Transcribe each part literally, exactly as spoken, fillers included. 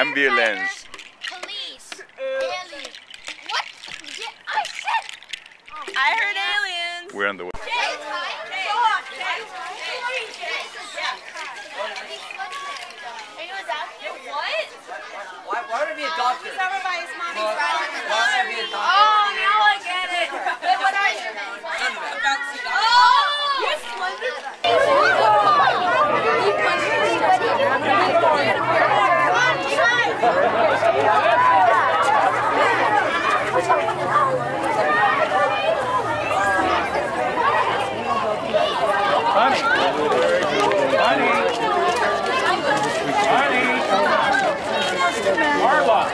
Ambulance. Police. Alien. What? I said. I heard aliens. We're on the way. Why, why would it be a doctor? He's everybody's mommy's Well, brother. why would it be a doctor? Oh, now I get it. What are you? Oh, you're Slender. Honey. Honey. Honey. Marla.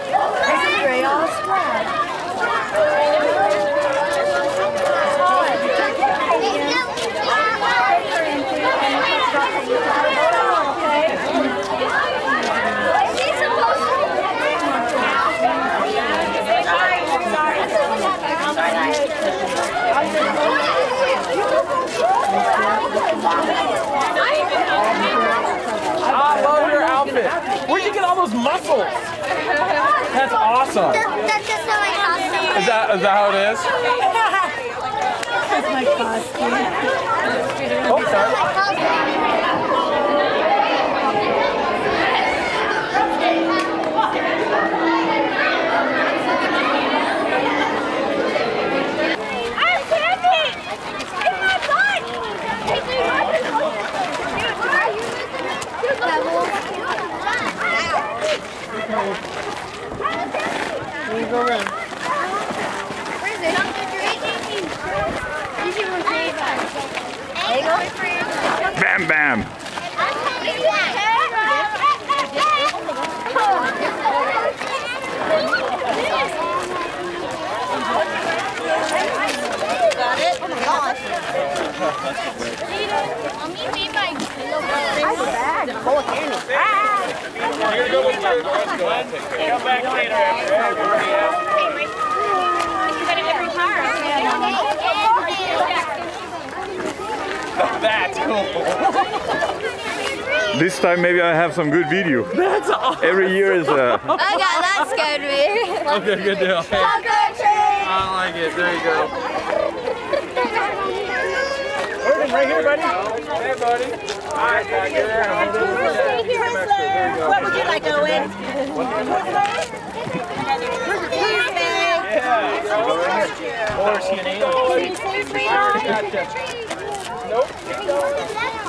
I love your outfit. Where'd you get all those muscles? That's awesome. That's just not my costume. Is that is that how it is? That's my costume. Oh, sorry. There you go around. Where is it? Bam bam. Got it? Oh my gosh. Mommy made my bag full of candy. You're gonna go with your Come back later after everybody else. That's cool. This time maybe I have some good video. That's awesome. Every year is uh Oh god, that scared me. Okay, good deal. Hey, I like it. There you go. Erden, right here, buddy. Hey, buddy. All right, now get there. What would you like, Owen? Yeah. Or is he an alien? Nope.